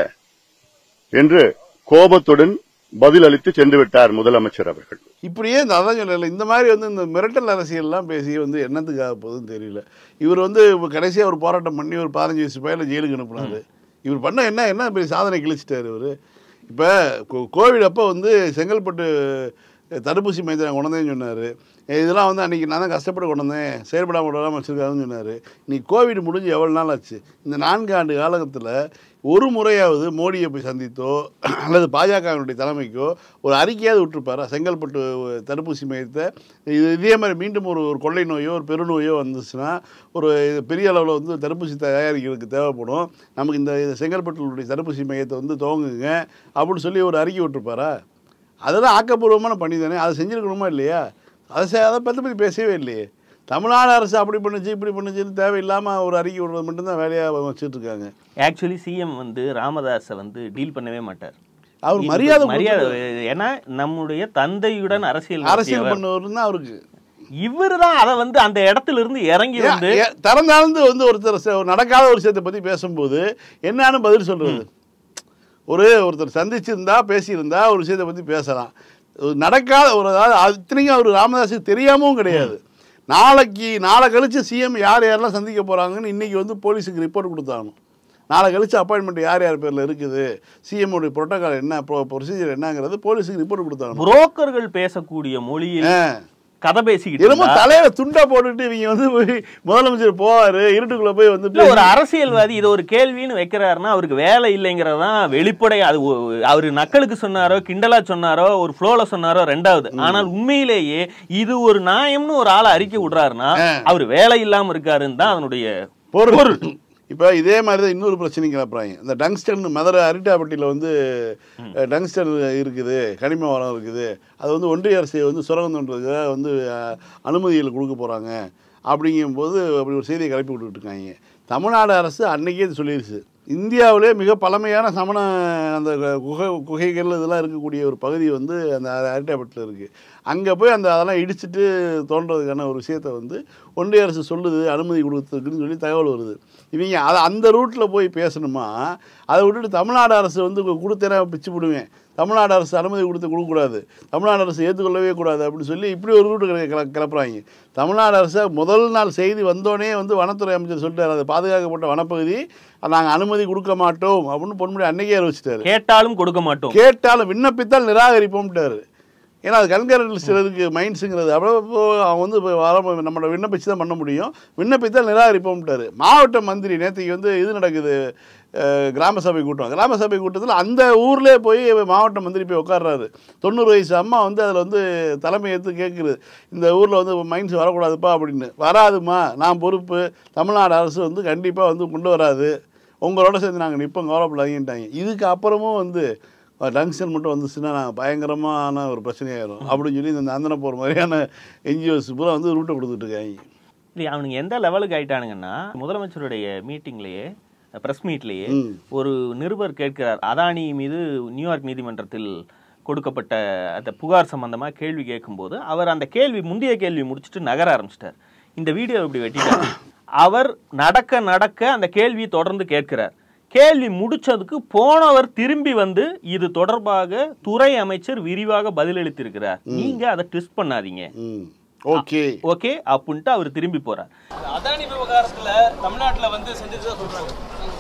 என்று கோபத்துடன் பதில் அளித்து சென்று விட்டார் முதலமைச்சர் அவர்கள். இப்படியே அதான் சொல்லல, இந்த மாதிரி வந்து இந்த மிரட்டல் அரசியல்லாம் பேசி வந்து என்னத்துக்காக போகுதுன்னு தெரியல. இவர் வந்து கடைசியாக ஒரு போராட்டம் பண்ணி ஒரு 15 வயசு பையில ஜெயிலுக்கு அனுப்புனாரு. இவர் பண்ண என்ன பெரிய சாதனை கிழிச்சிட்டாரு இவர். இப்போ கோவிட் அப்போ வந்து செங்கல்பட்டு தடுப்பூசி மையத்தை நான் கொண்டதேன்னு சொன்னார். இதெல்லாம் வந்து அன்றைக்கி நான் தான் கஷ்டப்பட்டு கொண்டு வந்தேன், செயல்படாமல் விடாமல் வச்சுருக்காருன்னு சொன்னார். இன்னைக்கு கோவிட் முடிஞ்சு எவ்வளோ நாள் ஆச்சு? இந்த 4 ஆண்டு காலகட்டத்தில் ஒரு முறையாவது மோடியை போய் சந்தித்தோ அல்லது பாஜகவினுடைய தலைமைக்கோ ஒரு அறிக்கையாவது விட்டுருப்பாரா? செங்கல்பட்டு தடுப்பூசி மையத்தை இதே மாதிரி மீண்டும் ஒரு கொள்ளை நோயோ ஒரு பெருநோயோ வந்துச்சுன்னா ஒரு பெரிய அளவில் வந்து தடுப்பூசி தயாரிக்கிறதுக்கு தேவைப்படும், நமக்கு இந்த செங்கல்பட்டுடைய தடுப்பூசி மையத்தை வந்து துவங்குங்க அப்படின்னு சொல்லி ஒரு அறிக்கை விட்டுருப்பாரா? அதெல்லாம் ஆக்கப்பூர்வமான பணி தானே, அதை செஞ்சுருக்கணுமா இல்லையா? அதை பற்றி பேசவே இல்லையே. தமிழ்நாடு அரசு அப்படி பண்ணுச்சு இப்படி பண்ணுச்சுன்னு தேவையில்லாமல் ஒரு அறிக்கை விடுறது மட்டும்தான் வேலையாக வச்சுட்டு இருக்காங்க. ஆக்சுவலி சிஎம் வந்து ராமதாஸை வந்து டீல் பண்ணவே மாட்டார். அவர் மரியாதை, ஏன்னா நம்முடைய தந்தையுடன் அரசியல் பண்ணவர் தான் அவருக்கு. இவரு தான் அதை வந்து அந்த இடத்துல இருந்து இறங்கி வந்து திறந்தாழ்ந்து வந்து ஒருத்தர் நடக்காத ஒரு விஷயத்தை பற்றி பேசும்போது என்னன்னு பதில் சொல்றது? ஒருத்தர் சந்திச்சிருந்தா பேசியிருந்தா ஒரு விஷயத்தை பற்றி பேசலாம். நடக்காத ஒரு, அதாவது அத்தனைக்கும் அவர் ராமதாஸுக்கு தெரியாமவும் கிடையாது. நாளை கழிச்சு சிஎம் யாரெல்லாம் சந்திக்க போகிறாங்கன்னு இன்றைக்கி வந்து போலீஸுக்கு ரிப்போர்ட் கொடுத்தாங்க. நாளை கழிச்சு அப்பாயின்மெண்ட் யார் பேரில் இருக்குது, சிஎம் உடைய புரோட்டோகால் என்ன, ப்ரொசீஜர் என்னங்கிறது போலீஸுக்கு ரிப்போர்ட் கொடுத்தாங்க. புரோக்கர்கள் பேசக்கூடிய மொழியில் கதை பேசிக்கிட்டு என்னமோ தலையில துண்டா போட்டுட்டு இவங்க வந்து போய் முதலமைச்சர் போவாரு, இருட்டுக்குள்ள போய் வந்து ஒரு அரசியல்வாதி இது ஒரு கேள்வின்னு வைக்கிறாருன்னா அவருக்கு வேலை இல்லைங்கிறதான் வெளிப்படை. அது அவரு நக்கலுக்கு சொன்னாரோ கிண்டலா சொன்னாரோ ஒரு ஃப்ளோல சொன்னாரோ ரெண்டாவது. ஆனால் உண்மையிலேயே இது ஒரு நியாயம்னு ஒரு ஆளை அறிக்கை விடுறாருன்னா அவர் வேலை இல்லாம இருக்காருன்னு தான் அதனுடைய பொருள். இப்போ இதே மாதிரி தான் இன்னொரு பிரச்சனையும் கிளப்புறாங்க. இந்த டங்ஸ்டன் மதுரை அரிட்டாப்பட்டியில் வந்து டங்ஸ்டன் இருக்குது, கனிம வளம் இருக்குது, அது வந்து ஒன்றிய அரசு வந்து சுரங்கம் தோன்றதுக்காக வந்து அனுமதிகள் கொடுக்க போகிறாங்க அப்படிங்கும்போது அப்படி ஒரு செய்தியை கிளப்பி விட்டுக்கிட்டு இருக்காங்க. தமிழ்நாடு அரசு அன்றைக்கே சொல்லிடுச்சு, இந்தியாவிலே மிக பழமையான சமண அந்த குகைகள் இதெல்லாம் இருக்கக்கூடிய ஒரு பகுதி வந்து அந்த அரிட்டாப்பட்டில் இருக்குது. அங்கே போய் அதெல்லாம் இடிச்சுட்டு தோன்றதுக்கான ஒரு விஷயத்தை வந்து ஒன்றிய அரசு சொல்லுது, அனுமதி கொடுத்துருக்குன்னு சொல்லி தகவல் வருது. இவங்க அந்த ரூட்டில் போய் பேசணுமா? அதை விட்டுட்டு தமிழ்நாடு அரசு வந்து கொடுத்தேன்னா பிச்சு விடுவேன், தமிழ்நாடு அரசு அனுமதி கொடுக்கக்கூடாது, தமிழ்நாடு அரசு ஏற்றுக்கொள்ளவே கூடாது அப்படின்னு சொல்லி இப்படி ஒரு ரூட்டு கிளப்புறாங்க. தமிழ்நாடு அரசு முதல் நாள் செய்தி வந்தோடனே வந்து வனத்துறை அமைச்சர் சொல்லிட்டார், அது பாதுகாக்கப்பட்ட வனப்பகுதி, நாங்கள் அனுமதி கொடுக்க மாட்டோம் அப்படின்னு பொன்முடி அன்னைக்கே அறிவிச்சிட்டாரு. கேட்டாலும் கொடுக்க மாட்டோம், கேட்டாலும் விண்ணப்பித்தால் நிராகரிப்போம்ட்டாரு. ஏன்னா அது கண்காணிப்பு சிலருக்கு மைண்ட்ஸுங்கிறது அவ்வளோ அவங்க வந்து நம்மளோட விண்ணப்பிச்சு தான் பண்ண முடியும், விண்ணப்பித்தால் நிராகரிப்போம்ட்டாரு. மாவட்ட மந்திரி நேற்றுக்கு வந்து இது நடக்குது, கிராம சபை கூட்டத்தில் அந்த ஊர்லேயே போய் மாவட்ட மந்திரி போய் உட்கார்றாரு. 90 வயசு அம்மா வந்து அதில் வந்து தலைமை ஏற்று கேட்குறது, இந்த ஊரில் வந்து மைன்ஸ் வரக்கூடாதுப்பா அப்படின்னு. வராதுமா, நான் பொறுப்பு, தமிழ்நாடு அரசு வந்து கண்டிப்பாக வந்து கொண்டு வராது, உங்களோட சேர்ந்து நாங்கள் நிற்போம், கவலைப்படாதீங்கன்ட்டாங்க. இதுக்கு அப்புறமும் வந்து டங்ஷன் மட்டும் வந்துச்சுன்னா நாங்கள் பயங்கரமான ஒரு பிரச்சனையாயிரும் அப்படின்னு சொல்லி இந்த அந்தன போகிற மாதிரியான என்ஜிஓஸ் பூரா வந்து ரூட்டை கொடுத்துட்டு இருக்காங்க. இல்லை, அவனுங்க எந்த லெவலுக்கு ஆயிட்டானுங்கன்னா, முதலமைச்சருடைய மீட்டிங்லேயே பிரஸ் மீட்லேயே ஒரு நிருபர் கேட்கிறார், அதானி மீது நியூயார்க் நீதிமன்றத்தில் கொடுக்கப்பட்ட அந்த புகார் சம்பந்தமாக கேள்வி கேட்கும்போது அவர் அந்த முந்தைய கேள்வி முடிச்சுட்டு நகர ஆரம்பிச்சிட்டார். இந்த வீடியோ இப்படி வெட்டிட்டார். அவர் நடக்க அந்த கேள்வியை தொடர்ந்து கேட்கிறார். கேள்வி முடிச்சதுக்கு போனவர் திரும்பி வந்து இது தொடர்பாக துறை அமைச்சர் விரிவாக பதிலளித்திருக்கிறார், நீங்க அதை ட்விஸ்ட் பண்ணாதீங்க, ஓகே ஓகே அப்படின்ட்டு அவர் திரும்பி போறார். அதானி விவகாரத்துல தமிழ்நாட்டுல வந்து செஞ்சதா சொல்றாங்க,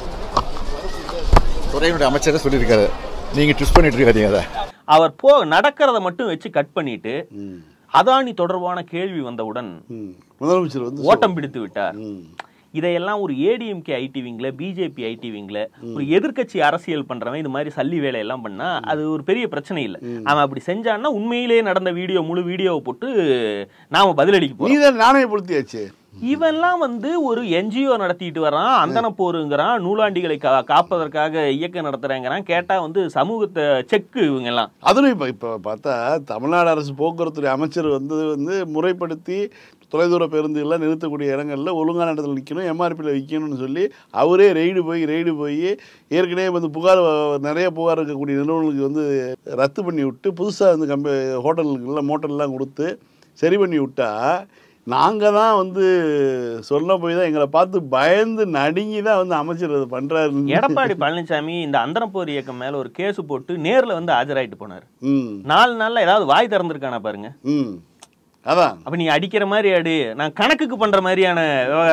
துறையினுடைய அமைச்சரே சொல்லியிருக்காரு, நீங்க ட்விஸ்ட் பண்ணிட்டு இருக்காதீங்க. அதை அவர் நடக்கிறத மட்டும் வச்சு கட் பண்ணிட்டு அதானி தொடர்பான கேள்வி வந்தவுடன் முதலமைச்சர் வந்து ஓட்டம் பிடித்து விட்டார். இதையெல்லாம் ஒரு ஏடிஎம்கே ஐடி விங்ல, பிஜேபி ஐடி விங்ல ஒரு எதிர்கட்சி அரசியல் பண்றவன் இது மாதிரி சல்லி வேலையெல்லாம் பண்ணா அது ஒரு பெரிய பிரச்சனை இல்லை. அவன் அப்படி செஞ்சான்னா உண்மையிலேயே நடந்த முழு வீடியோவை போட்டு நாம பதிலளிக்க போறோம். நாணயப்படுத்தியாச்சு. இவெல்லாம் வந்து ஒரு என்ஜிஓ நடத்திட்டு வரான், அந்தன போருங்கிறான், நூலாண்டிகளை காப்பதற்காக இயக்கம் நடத்துறேங்கிறான். கேட்டா வந்து சமூகத்தை செக்கு இவங்க எல்லாம். அதுவும் இப்ப பார்த்தா தமிழ்நாடு அரசு போக்குவரத்துறை அமைச்சர் வந்து முறைப்படுத்தி தொலைதூர பேருந்துகள்லாம் நிறுத்தக்கூடிய இடங்களில் ஒழுங்கான இடத்துல நிற்கணும், எம்ஆர்பியில் விற்கணும்னு சொல்லி அவரே ரெய்டு போய் ஏற்கனவே வந்து நிறைய புகார் இருக்கக்கூடிய நிறுவனங்களுக்கு வந்து ரத்து பண்ணி விட்டு புதுசாக வந்து ஹோட்டலுக்கெல்லாம் மோட்டல்லாம் கொடுத்து சரி பண்ணி விட்டா, நாங்கள் தான் வந்து சொல்ல போய் தான் எங்களை பார்த்து பயந்து நடுங்கி தான் வந்து அமைச்சர் அதை பண்ணுறாரு. எடப்பாடி பழனிசாமி இந்த அந்தனப்போர் இயக்கம் மேலே ஒரு கேஸ் போட்டு நேரில் வந்து ஆஜராயிட்டு போனார். 4 நாளில் ஏதாவது வாய் திறந்துருக்கானா பாருங்க. அதான் அப்ப நீ அடிக்கிற மாதிரி அடி, நான் கணக்குக்கு பண்ற மாதிரியான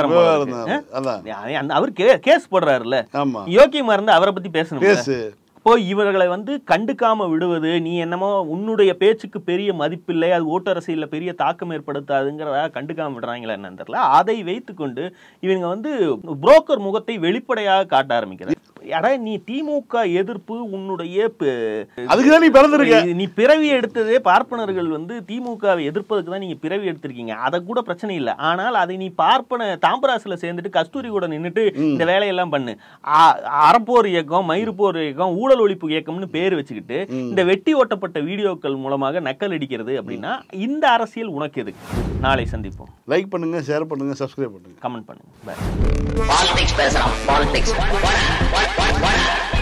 விவகாரம். அவர் கேஸ் போடுறாருல்ல, யோக்கியமா இருந்து அவரை பத்தி பேசணும். இப்போ இவர்களை வந்து கண்டுக்காம விடுவது, நீ என்னமோ உன்னுடைய பேச்சுக்கு பெரிய மதிப்பில்லை, அது ஓட்டு அரசியல்ல பெரிய தாக்கம் ஏற்படுத்தாதுங்கிறதா கண்டுக்காம விடுறாங்களா என்னன்னு தெரியல. அதை வைத்துக்கொண்டு இவங்க வந்து புரோக்கர் முகத்தை வெளிப்படையாக காட்ட ஆரம்பிக்கிறார். நீ திமுக எதிர்ப்பு உன்னுடைய அதுக்குதான் நீ பிறந்திருக்க, நீ பிறவி எடுத்ததே பார்ப்பனர்கள் வந்து திமுகவை எதிர்ப்பதுக்கு தான் நீங்க பிறவி எடுத்திருக்கீங்க, அதை கூட பிரச்சனை இல்லை. ஆனால் அதை நீ பார்ப்பன தாம்பராசுல சேர்ந்துட்டு கஸ்தூரி கூட நின்றுட்டு இந்த வேலையெல்லாம் பண்ணு, அறப்போர் இயக்கம், மயிர்போர் இயக்கம், ஊழல் ஒழிப்பு இயக்கம்னு பேர் வச்சுக்கிட்டு இந்த வெட்டி ஓட்டப்பட்ட வீடியோக்கள் மூலமாக நக்கல் அடிக்கிறது அப்படின்னா இந்த அரசியல் உனக்கு எதுக்கு? நாளை சந்திப்போம். லைக் பண்ணுங்க, ஷேர் பண்ணுங்க, சப்ஸ்கிரைப் பண்ணுங்க, கமெண்ட் பண்ணுங்க. பாலிடிக்ஸ் பேசலாம். பாலிடிக்ஸ்